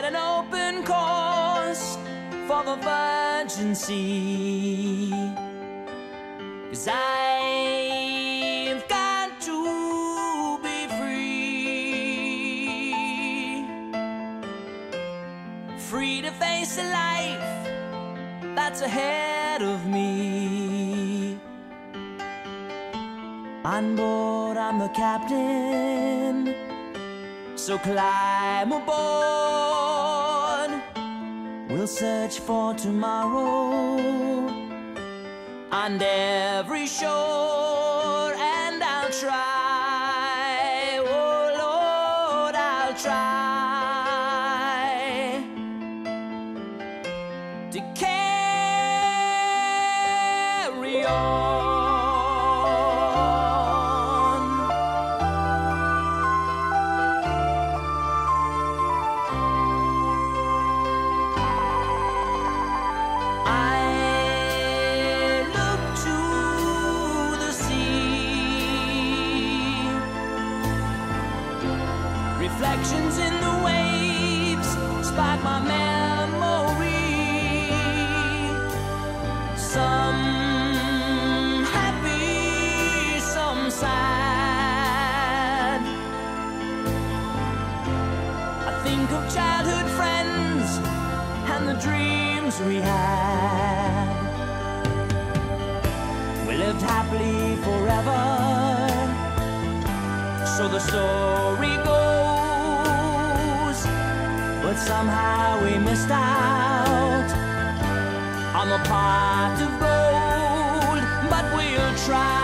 an open course for the virgin sea. 'Cause I've got to be free, free to face a life that's ahead of me. On board, I'm the captain, so climb aboard. We'll search for tomorrow on every shore, and I'll try, oh Lord, I'll try to carry on. Reflections in the waves spark my memory. Some happy, some sad. I think of childhood friends and the dreams we had. We lived happily forever, so the story goes. But somehow we missed out on the pot of gold. But we'll try.